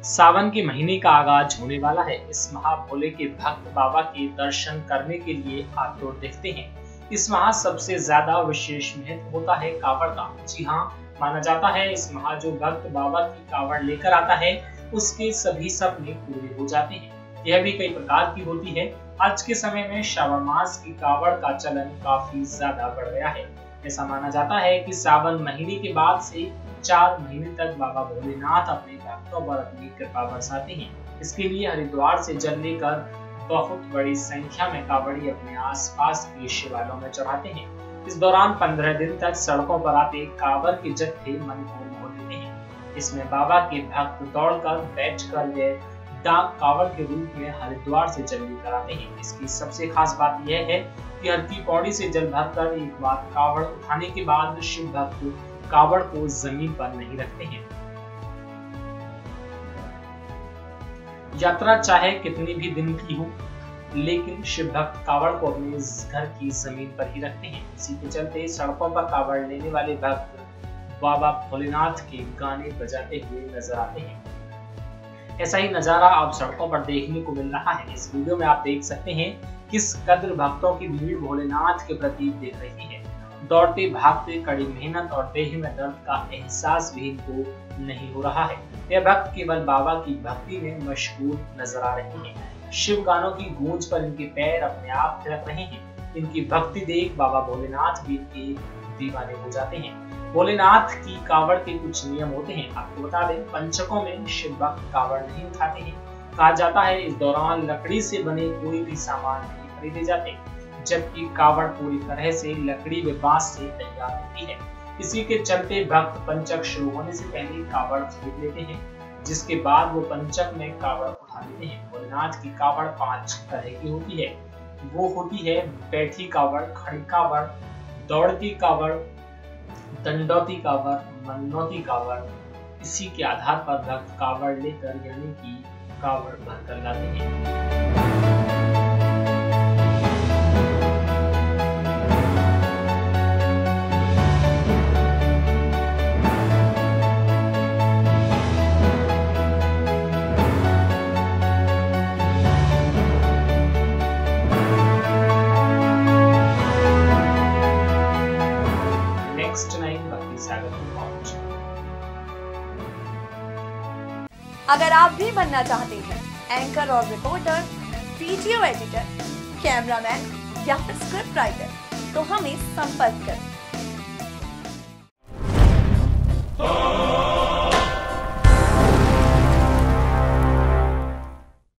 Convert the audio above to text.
सावन के महीने का आगाज होने वाला है। इस माह भोले के भक्त बाबा के दर्शन करने के लिए आतुर दिखते हैं। इस माह सबसे ज्यादा विशेष महत्व होता है कावड़ का। जी हाँ, माना जाता है इस माह जो भक्त बाबा की कावड़ लेकर आता है उसके सभी सपने पूरे हो जाते हैं। यह भी कई प्रकार की होती है। आज के समय में श्रावण मास की कावड़ का चलन काफी ज्यादा बढ़ गया है। ऐसा माना जाता है कि सावन महीने के बाद से 4 महीने तक बाबा भोलेनाथ अपने भक्तों पर अपनी कृपा बरसाते हैं। इसके लिए हरिद्वार से जल लेकर बहुत बड़ी संख्या में कावड़ी अपने आसपास के शिवालयों में चढ़ाते हैं। इस दौरान 15 दिन तक सड़कों पर आते कांवड़ के जत्थे मन को मोह लेते हैं। इसमें बाबा के भक्त दौड़कर बैठकर वे डाक कावड़ के रूप में हरिद्वार से जल लेकर आते हैं। इसकी सबसे खास बात यह है कि हर की पौड़ी से जल भरकर एक बार कावड़ उठाने के बाद शिव भक्त कावड़ को जमीन पर नहीं रखते हैं। यात्रा चाहे कितनी भी दिन की हो, लेकिन शिव भक्त कावड़ को अपने घर की जमीन पर ही रखते हैं। इसी के चलते सड़कों पर कावड़ लेने वाले भक्त बाबा भोलेनाथ के गाने बजाते हुए नजर आते हैं। ऐसा ही नजारा अब सड़कों पर देखने को मिल रहा है। इस वीडियो में आप देख सकते हैं किस कदर भक्तों की भीड़ भोलेनाथ के प्रति दिख रही है। दौड़ते भागते कड़ी मेहनत और देह में दर्द का एहसास भी इनको नहीं हो रहा है। यह भक्त केवल बाबा की भक्ति में मशगूल नजर आ रहे हैं। शिव गानों की गूंज पर इनके पैर अपने आप थिरक रहे हैं। इनकी भक्ति देख बाबा भोलेनाथ भी इनके दीवाने हो जाते हैं। भोलेनाथ की कावड़ के कुछ नियम होते हैं। आपको बता दें, पंचकों में शिव भक्त कावड़ नहीं उठाते हैं। कहा जाता है इस दौरान लकड़ी से बने कोई भी सामान नहीं खरीदे जाते, जबकि कावड़ पूरी तरह से लकड़ी व बांस से तैयार होती है। इसी के चलते भक्त पंचक शुरू होने से पहले कावड़ खरीद लेते हैं, जिसके बाद वो पंचक में कावड़ उठा लेते हैं। भोलेनाथ की कावड़ 5 तरह की होती है। वो होती है बैठी कावड़, खड़ी कावड़, दौड़ती कावड़, दंडौती कावड़, मनौती कावड़। इसी के आधार पर भक्त कावड़ लेकर यानी कि कावड़ भरकर लाते हैं। अगर आप भी बनना चाहते हैं एंकर और रिपोर्टर, वीडियो एडिटर, कैमरामैन या फिर स्क्रिप्ट राइटर, तो हमें संपर्क करें।